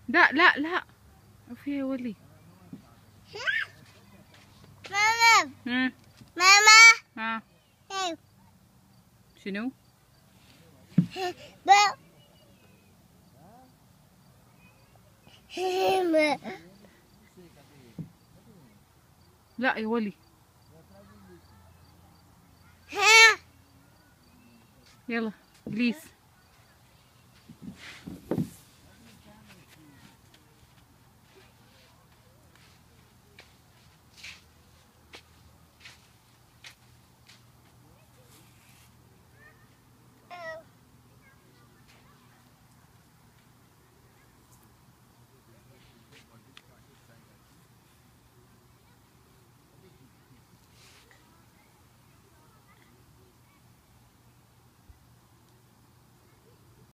لا لا لا، وفي يا ولي. ماما مم. ماما ها ايوه شنو؟ لا يا ولي. يلا بليز.